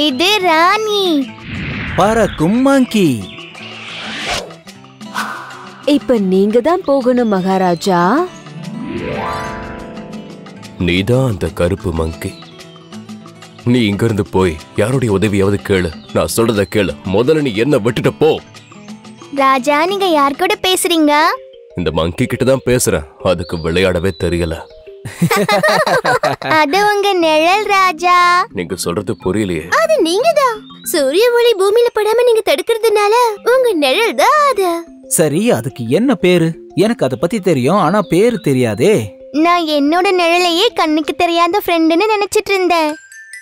இது ராணி. பறக்கும் மங்கி. இப்ப நீங்க தான் போகணும் மகாராஜா. நீதான் அந்த கருப்பு மங்கி. நீ இங்கிருந்து போய் யாருடைய உதவியாவது கேளு. நான் சொல்றத கேளு. முதல்ல நீ என்ன விட்டுட்டு போ. ராஜா, நீங்க யார் கூட பேசுறீங்க? இந்த மங்கி கிட்ட தான் பேசுறேன். அதுக்கு விளையாடவே தெரியல. அது உங்க நிழல் ராஜா. நீங்க சொல்றது புரியலையே. அது நீங்கதான். சூரிய ஒளி பூமியில படாம நீங்க தடுக்கிறதுனால உங்க நிழல் தான் அது. சரி, அதுக்கு என்ன பேரு? எனக்கு அத பத்தி தெரியும், ஆனா பேரு தெரியாதே. நான் என்னோட நிழலையே கண்ணுக்கு தெரியாத ஃப்ரெண்டுன்னு நினைச்சிட்டு இருந்தேன்.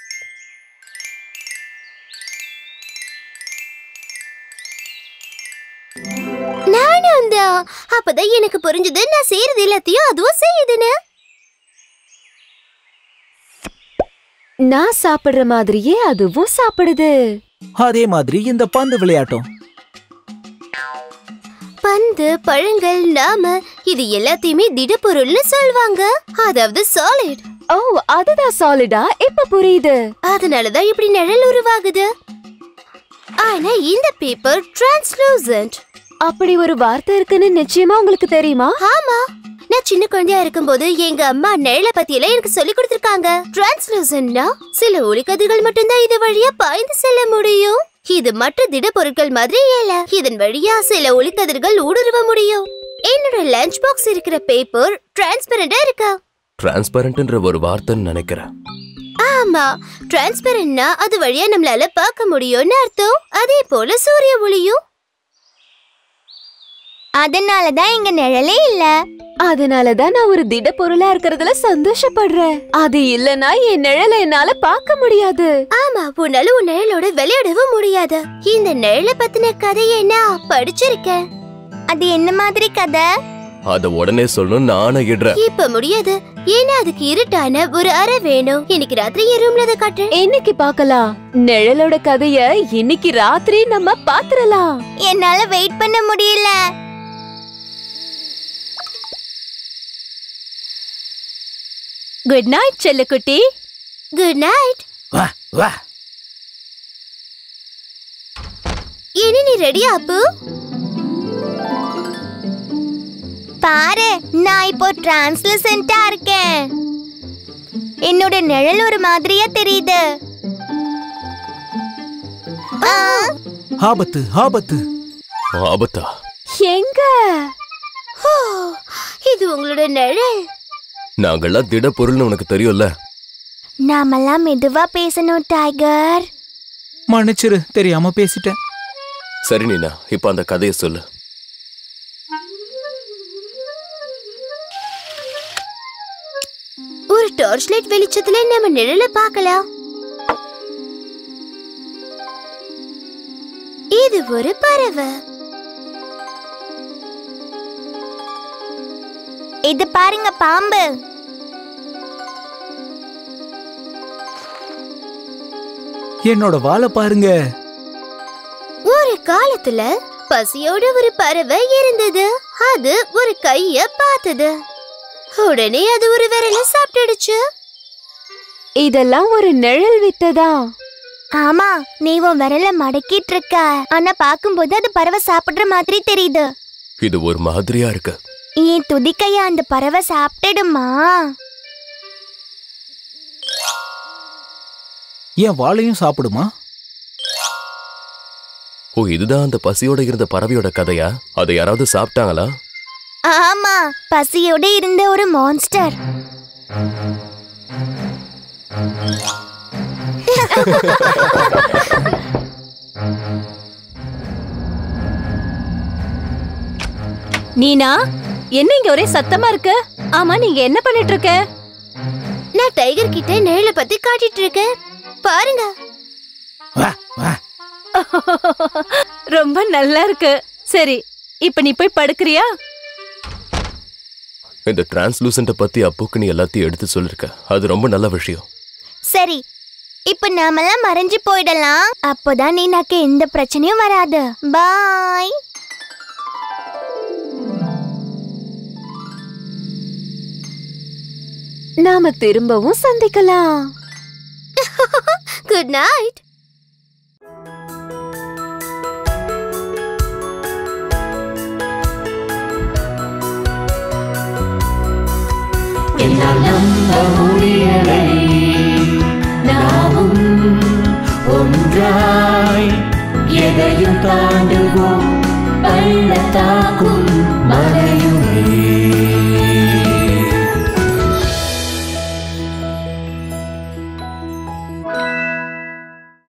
நானும் தான். அப்பதான் எனக்கு புரிஞ்சது நான் செய்யறது எல்லாத்தையும் அதுவும் செய்யுதுன்னு. நான் சாப்பிடுற மாதிரியே அதுவும் சாப்பிடுது. அதே மாதிரி இந்த பந்து விளையாட்டும். பந்து, பழங்கள், நாம இது எல்லாத்தையுமே திடப்பொருள்னு சொல்வாங்க. அதாவது சாலிட். ஓ, அதுதான் சாலிடா. இப்ப புரியுது. அதனாலதான் இப்படி நிழல் உருவாகுது. ஆனா இந்த பேப்பர் டிரான்ஸ்லூசன்ட். அப்படி ஒரு வார்த்தை இருக்குன்னு நிச்சயமா உங்களுக்கு தெரியுமா? ஆமா, நான் சின்ன குழந்தையா இருக்கும்போது எங்க அம்மா நிழலை பத்தி எல்லாம் எனக்கு சொல்லி கொடுத்திருக்காங்க. டிரான்ஸ்லூசன்ட்னா சில ஒளிக்கதிர்கள் மட்டும்தான் இது வழியா பாய்ந்து செல்ல முடியும். இது மற்ற திட பொருட்கள் மாதிரி இல்ல. இதன் வழியா சில ஒளிக்கதிர்கள் ஊடுருவ முடியும். என்னோட லஞ்ச் பாக்ஸ் இருக்கிற பேப்பர் டிரான்ஸ்பரண்டா இருக்கா? டிரான்ஸ்பரண்ட்ன்ற ஒரு வார்த்தைன்னு நினைக்கிறேன். ஆமா, டிரான்ஸ்பரண்ட்னா அது வழியா நம்மளால பார்க்க முடியும்னு அர்த்தம். அதே போல சூரிய ஒளியும். அதனாலதான் இங்க நிழலே இல்ல. அதனாலதான் நான் ஒரு திட பொருளா இருக்கிறதுல சந்தோஷப்படுறேன். அது இல்லனா என் நிழலை என்னால பார்க்க முடியாது. ஆமா, உன்னால உன் நிழலோட விளையாடவும் முடியாது. இந்த நிழலை பத்தின கதையை நான் படிச்சிருக்கேன். அது என்ன மாதிரி கதை? அத உடனே சொல்லணும் நானே இடுறேன். இப்ப முடியாது, ஏன்னா அதுக்கு இருட்டான ஒரு அறை வேணும். இன்னைக்கு ராத்திரி என் ரூம்ல அதை காட்டு. இன்னைக்கு பார்க்கலாம். நிழலோட கதைய இன்னைக்கு ராத்திரி நம்ம பாத்துறலாம். என்னால வெயிட் பண்ண முடியல. குட் நைட் செல்லக்குட்டி. Good night. வா வா. இனி நீ ரெடியா அப்பு? பாரு, நான் இப்போ டிரான்ஸ்லூசன்ட்டா இருக்கேன். என்னோட நிழல் ஒரு மாதிரியா தெரியுது. ஆபத்து ஆபத்து. ஆபத்தா? எங்க? இது உங்களோட நிழல். நாங்கெல்லாம் திட பொருள்னு உனக்கு தெரியும்ல. நாமெல்லாம் மெதுவா பேசணும் டைகர். மன்னிச்சிரு, தெரியாம பேசிட்டேன். சரி நீனா, இப்ப அந்த கதையை சொல்லு. ஒரு டார்ச் லைட் வெளிச்சத்துல நம்ம நிழலை பார்க்கலாம். இது ஒரு பறவை. இது பாருங்க, பாம்பு. என்னோட வாலை பாருங்க. ஒரு காலத்துல பசியோட ஒரு பறவை இருந்தது. அது ஒரு கைய பார்த்தது. உடனே அது ஒரு விரலை சாப்பிட்டுடுச்சு. இதெல்லாம் ஒரு நிழல் வித்ததா? ஆமா, நீ உன் விரலை மடக்கிட்டு இருக்க. ஆனா பாக்கும்போது அது பறவை சாப்பிடுற மாதிரி தெரியுது. இது ஒரு மாதிரியா இருக்கு. ஏன் துதிக்கையா அந்த பறவை சாப்பிட்டுடுமா? என் வாளையும் சாப்பிடுமா? ஓ, இதுதான் அந்த பசியோட இருந்த பறவையோட கதையா? அதை யாராவது சாப்பிட்டாங்களா? ஆமா, பசியோட இருந்த ஒரு மான்ஸ்டர். நீனா, என்ன இங்க ஒரே சத்தமா இருக்கு? ஆமா, நீங்க என்ன பண்ணிட்டு இருக்க? நான் டைகர் கிட்ட நிழலை பத்தி காட்டிட்டு இருக்கேன். பாருங்க. வா வா. ரொம்ப நல்லா இருக்கு. சரி, இப்ப நீ போய் படுக்கறியா? இந்த டிரான்ஸ்லூசன்ட்ட பத்தி அப்புக்கு நீ எல்லாத்தையும் எடுத்து சொல்லிருக்க. அது ரொம்ப நல்ல விஷயம். சரி, இப்ப நாமெல்லாம் மறைஞ்சு போயிடலாம். அப்போதான் நீனாக்கு எந்த பிரச்சனையும் வராது. பாய். நாம திரும்பவும் சந்திக்கலாம். Good night. என்னால் நம்ப முடியலை. நாமும் ஒன்றாய் எதையும் தாண்டுவோம்.